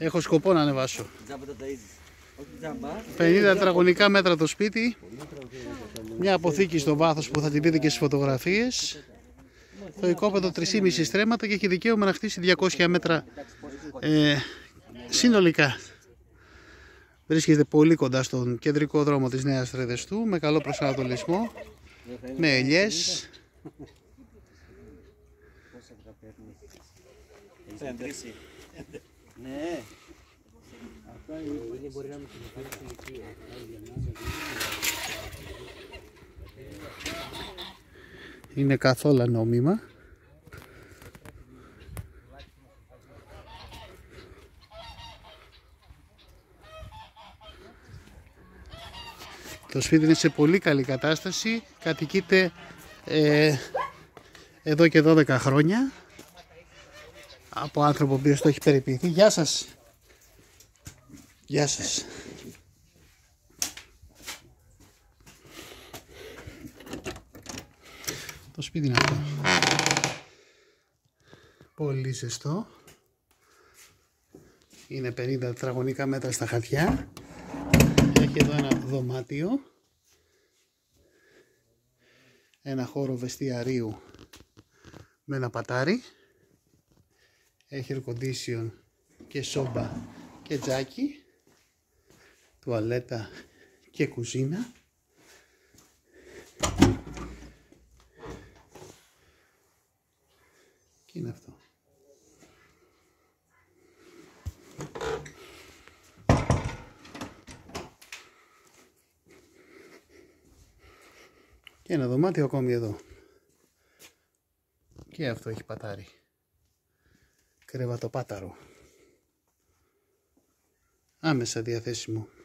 Έχω σκοπό να ανεβάσω. 50 τετραγωνικά μέτρα το σπίτι. Μια αποθήκη στο βάθος που θα την δείτε και στις φωτογραφίες. Το οικόπεδο 3,5 στρέμματα και έχει δικαίωμα να χτίσει 200 μέτρα συνολικά. Βρίσκεται πολύ κοντά στον κεντρικό δρόμο της Νέας Τρεδεστού, με καλό προσανατολισμό, με ελιές. Είναι καθόλου νόμιμα. Το σπίτι είναι σε πολύ καλή κατάσταση. Κατοικείται εδώ και 12 χρόνια από άνθρωπο που το έχει περιποιηθεί. Γεια σας. Γεια σας. Το σπίτι είναι αυτό. Πολύ ζεστό. Είναι 50 τετραγωνικά μέτρα στα χαρτιά. Έχει εδώ ένα δωμάτιο. Ένα χώρο βεστιαρίου με ένα πατάρι. Έχει air condition και σόμπα και τζάκι. Τουαλέτα και κουζίνα. Και είναι αυτό. Και ένα δωμάτιο ακόμη εδώ. Και αυτό έχει πατάρι. Κρεβατοπάταρο. Άμεσα διαθέσιμο.